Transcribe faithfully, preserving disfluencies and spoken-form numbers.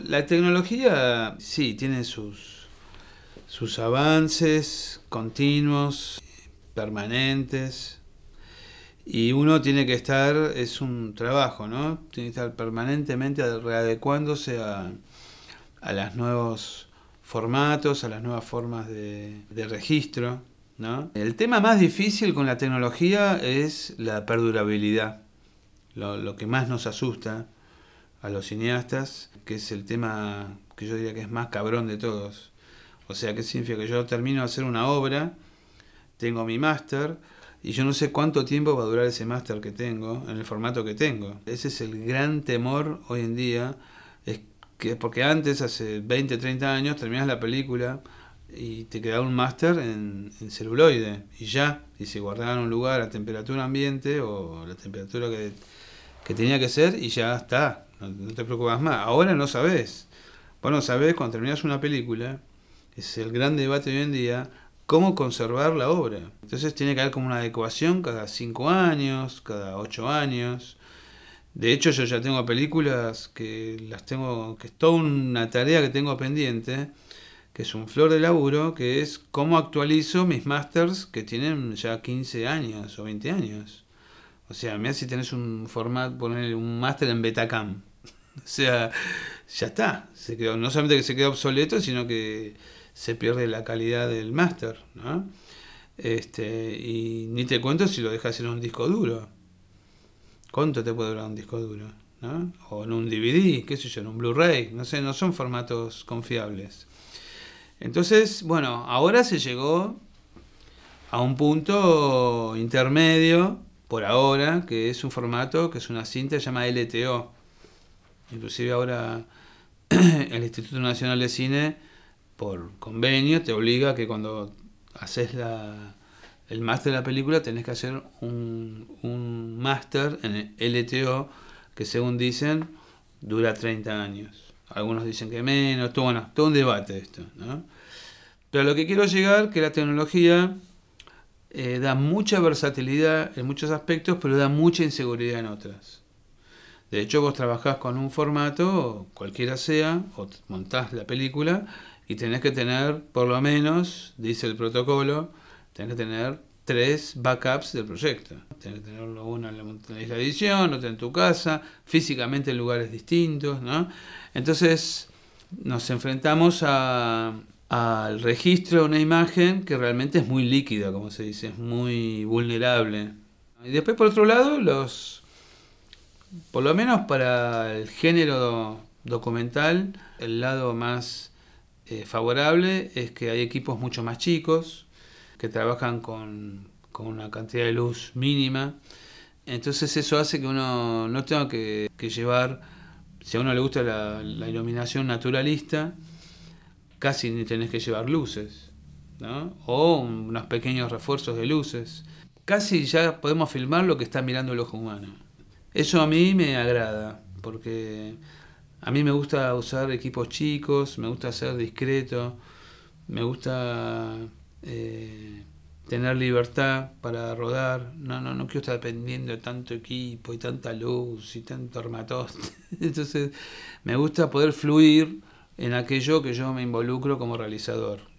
la tecnología sí tiene sus, sus avances continuos, permanentes, y uno tiene que estar, es un trabajo, ¿no? Tiene que estar permanentemente readecuándose a, a los nuevos formatos, a las nuevas formas de, de registro, ¿no? El tema más difícil con la tecnología es la perdurabilidad, lo, lo que más nos asusta a los cineastas, que es el tema que yo diría que es más cabrón de todos. O sea, ¿qué significa? Que yo termino de hacer una obra, tengo mi máster, y yo no sé cuánto tiempo va a durar ese máster que tengo, en el formato que tengo. Ese es el gran temor hoy en día, es que porque antes, hace veinte, treinta años, terminas la película y te quedaba un máster en, en celuloide, y ya, y se guardaba en un lugar a temperatura ambiente, o la temperatura que, que tenía que ser, y ya está, no, no te preocupas más. Ahora no sabés. Vos no sabés, cuando terminás una película, es el gran debate hoy en día, cómo conservar la obra. Entonces tiene que haber como una adecuación cada cinco años, cada ocho años. De hecho, yo ya tengo películas que las tengo, que es toda una tarea que tengo pendiente, que es un flor de laburo, que es cómo actualizo mis masters que tienen ya quince años o veinte años. O sea, mira si tenés un formato, poner un máster en Betacam. O sea, ya está. Se quedó, no solamente que se queda obsoleto, sino que se pierde la calidad del máster, ¿no? Este, y ni te cuento si lo dejas en un disco duro. ¿Cuánto te puede durar un disco duro? ¿No? O en un D V D, qué sé yo, en un Blu-ray. No sé, no son formatos confiables. Entonces, bueno, ahora se llegó a un punto intermedio, por ahora, que es un formato, que es una cinta, se llama L T O. Inclusive ahora el Instituto Nacional de Cine, por convenio, te obliga a que cuando haces la, el máster de la película tenés que hacer un, un máster en L T O que, según dicen, dura treinta años. Algunos dicen que menos, todo, bueno, todo un debate esto, ¿no? Pero a lo que quiero llegar, que la tecnología eh, da mucha versatilidad en muchos aspectos, pero da mucha inseguridad en otras. De hecho, vos trabajás con un formato, cualquiera sea, o montás la película, y tenés que tener, por lo menos, dice el protocolo, tenés que tener tres backups del proyecto. Tenés que tenerlo uno en la, en la edición, otro en tu casa, físicamente en lugares distintos, ¿no? Entonces, nos enfrentamos a, al registro de una imagen que realmente es muy líquida, como se dice, es muy vulnerable. Y después, por otro lado, los... Por lo menos para el género documental, el lado más eh, favorable es que hay equipos mucho más chicos, que trabajan con, con una cantidad de luz mínima. Entonces eso hace que uno no tenga que, que llevar, si a uno le gusta la, la iluminación naturalista, casi ni tenés que llevar luces, ¿no? O unos pequeños refuerzos de luces. Casi ya podemos filmar lo que está mirando el ojo humano. Eso a mí me agrada, porque a mí me gusta usar equipos chicos, me gusta ser discreto, me gusta eh, tener libertad para rodar. No, no, no quiero estar dependiendo de tanto equipo y tanta luz y tanto armatoste. Entonces me gusta poder fluir en aquello que yo me involucro como realizador.